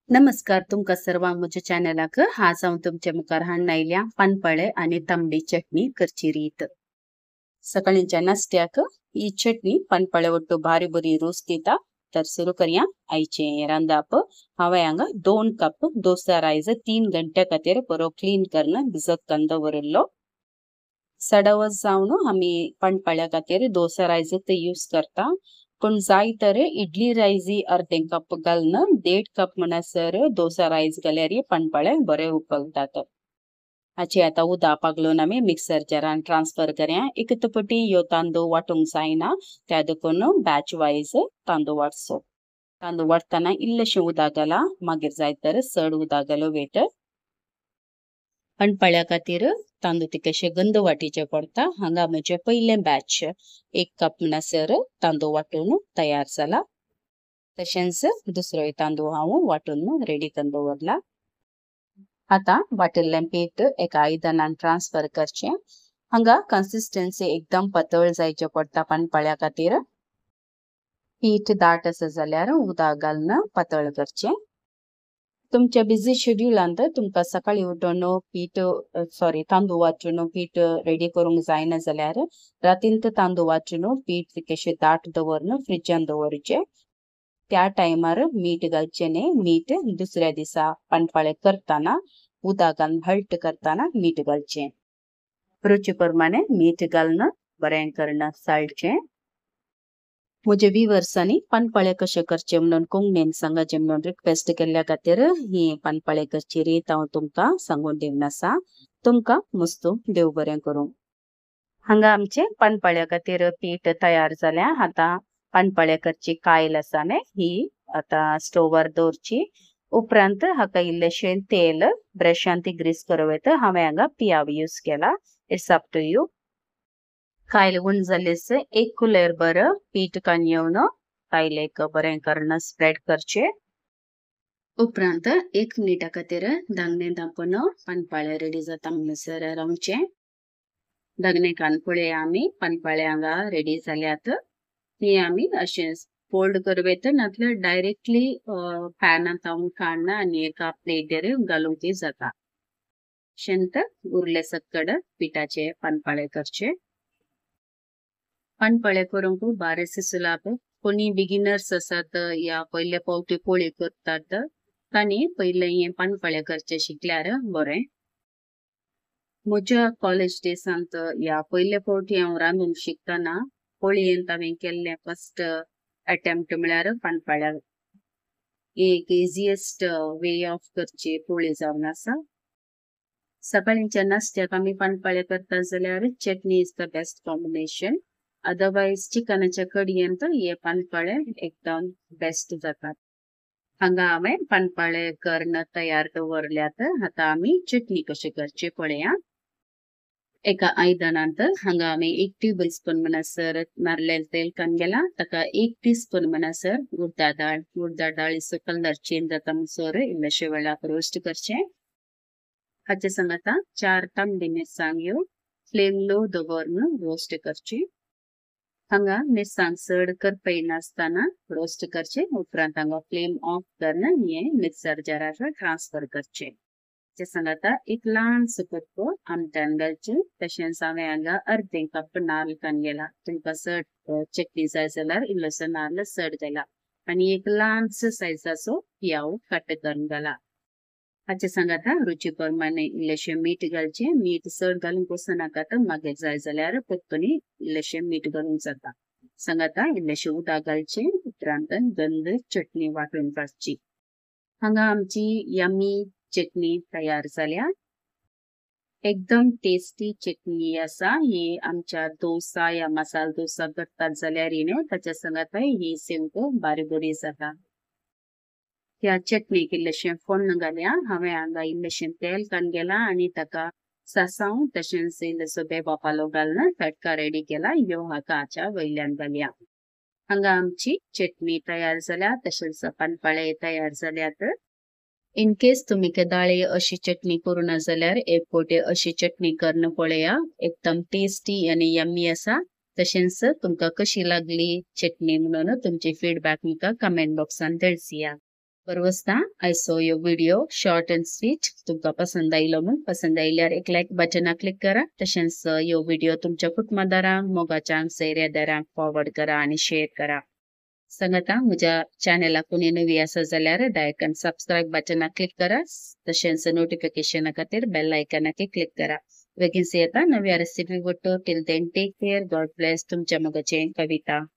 नमस्कार तुमका सर्वांक म्हज्या चॅनलाक आज हांव तुमचे मुखार हाडून आयल्या पानपळे आणि तांबडी चटणी करची रीत। सकाळींच्या नाश्त्याक ही चटणी पानपळे वट्टू भारी बरी रूच दिता। तर सुरू करूया आयचे रांदप। हांवें हांगा 2 कप डोसा रायस 3 घंट्या खातीर बरो क्लीन करून भिजत घालून दवरलो। सडवस जावन आमी पानपळ्या खातीर डोसा रायस यूज करता। पण जाय तर इडली रायसी अर्धे कप घालून 1.5 कप म्हणसर डोसा रायस घाल्यार पानपळे बरे उकळतात। हाची आता उदक घालून आमी मिक्सर जारान ट्रान्सफर करया। एक पटी ह्यो तांदूळ वाटूंक जायना, त्या देखून बॅच वायज तांदूळ वाटचो। तांदूळ वाटतना इल्लेशें उदक घाला, मागीर जाय तर चड उदक घालूं वेट। पानपळ्या खातीर तांदूळ तिकेशे गंद वाटीचे पडता। हांगा म्हजे पयले बॅच 1 कप म्हणसर तांदूळ वाटून तयार जाला। तशेंच दुसरोय तांदूळ हांव वाटून रेडी करून दवरला। आता वाटिल्लें पीठ एका आयदनान ट्रान्सफर करचें। हांगा कन्सिस्टन्सी एकदम पातळ जायचे पडटा पानपळ्या खातीर। पीठ दाट आसा जाल्यार उदक घालून पातळ करचें। तुमच्या बिझी शेड्यूलांत तुमकां सकाळी उठून तांदूळ वाचून पीठ रेडी करूंक जायना जाल्यार रातींत तांदूळ वाचून पीठ तिकेशें दाट दवरून फ्रिजान दवरचें। त्या टायमार मीठ घालचें न्ही। मीठ दुसऱ्या दिसा पानपळे करतना उदक घालून हल्ट करतना मीठ घालचें। रुची प्रमाणे मीठ घालून बरें करून साळचें। म्हजे व्ह्यूअर्सांनी पानपळे कशे करचे म्हणून कोंकणीन सांगाचे म्हणून रिक्वेस्ट केल्ल्या खातीर ही पानपळे करची रीत हांव तुमकां सांगून दिवन आसा। तुमकां मस्त देव बरें करूं। हांगा आमचे पानपळ्या खातीर पीठ तयार जाल्या। आता पानपळे करची कायल आसा न्ही, ही आता स्टोवार दवरची। उपरांत हाका इल्लेशें तेल ब्रशान ती ग्रीस करवेत। हांवें हांगा पियाव यूज केला। It's up to you. कायल उंड जाल्यास 1 कुलेर भर पीठ काडून येवन कायलेक बरें करून स्प्रेड करचें। उपरांत 1 मिनिटा खातीर धांगणें धांपून पानपळे रेडी जाता म्हणसर रावचें। धांगणें काडून पळया आमी पानपळे हांगा रेडी जाल्यात। ती आमी अशें फोल्ड करवेत नाजाल्यार डायरेक्टली पॅनांत तावून काडून आनी एका प्लेटीर घालूंक जाता। शेंत उरले सकड पिठाचे पानपळे करचे। पानपळे करूंक बारीकसे सुलाभ। कोणी बिगिनर्स आसात या पयले फावटी पोळी करतात तांणी पयले हे पानपळे करचे शिकल्यार बरें। म्हज्या कॉलेज डेसांत या पयले फावटी हांव रांदूंक शिकतना पोळयेंत हांवें केल्लें फर्स्ट अटेम्प्ट म्हळ्यार पानपळ्या। एक इजिएस्ट वे ऑफ करची पोळी जावन आसा। सकाळींच्या नाश्त्याक आमी पानपळे करता जाल्यार chutney is the best combination. Otherwise चिकनाच्या कडयेंत हे पानपळे एकदम बेस्ट जातात। हांगा हांवें पानपळे करून तयार दवरल्यात। आता आमी चटणी कशी करची पळया। एका आयदनांत हांगा हांवें 1 टेबल स्पून म्हणसर नारळेल तेल काडून गेला। ताका 1 टीस्पून म्हणसर उडदा दाळ। उडदा दाळीचो कलर चेंज जाता म्हणसर इल्लेशे वेळाक रोस्ट करचें। हाचे संगत 4 तांबडी मिरसांग्यो फ्लेम लो दवरून रोस्ट करची। हांगा मिरसांग चड करपय नासतना रोस्ट करचे। उपरांत हांगा फ्लेम ऑफ करून हे मिक्सर जारार ट्रान्सफर करचे। हाचे संगत 1 ल्हानसो कप आमटाण घालचें। तशेंच हांवें हांगा अर्धे कप नाल्ल काडून गेला। तुमकां चड चटणी जाय जाल्यार इल्लोसो नाल्ल चड घाला आनी 1 ल्हानसो सायजाचो पियाव कट करून घाला। हाचे संगत रुची प्रमाणे इल्लेशें मीठ घालचें। मीठ चड घालूंक वचनाकात, मागीर जाय जाल्यार परतून इल्लेशें मीठ घालूंक जाता। संगत इल्लेशें उदक घालचें। उपरांत गंध चटणी वाटून काडची। हांगा आमची यम्मी चटणी तयार जाल्या। एकदम टेस्टी चटणी आसा ही। आमच्या डोसा या मसाला डोसा करतात जाल्यार ताच्या संगत ही सेंक बारी बरी जाता। ह्या चटणीक इल्लेशें फोण्ण घालया। हांवें हांगा इल्लेशें तेल काडून गेला आनी ताका सांसाव तशेंच इल्लोसो बेबा पालो घालून तडका रेडी केला। ह्यो हाका हाच्या वयल्यान घालया। हांगा आमची चटणी तयार जाल्या। तशेंच पानपळे तयार जाल्यात। इन केस तुमी केदाळे अशी चटणी करूना जाल्यार एक फावटी अशी चटणी करून पळया। एकदम टेस्टी आनी यम्मी आसा। तशेंच तुमकां कशी लागली चटणी म्हणून तुमचे फीडबॅक म्हाका कमेंट बॉक्सान धाडसिया। परवस्ता I saw your video short and sweet. तुमका पसंद आयलो मग पसंद आयल्यार एक लाईक बटना क्लिक करा. तशेंच यो व्हिडिओ तुमच्या कुटुंबादारांक मोगाच्यांक सैर्यादारांक फॉरवर्ड करा आणि शेअर करा. सांगता म्हज्या चॅनलाक कोणी नवी आसा जाल्यार लायक आनी सबस्क्राईब बटना क्लिक करा. तशेंच नोटिफिकेशना खातीर बेल आयकनाक क्लिक करा. बेगीन येता नव्या रेसिपी वट्ट. Till then take care. God bless. तुमच्या मोगाचें कविता.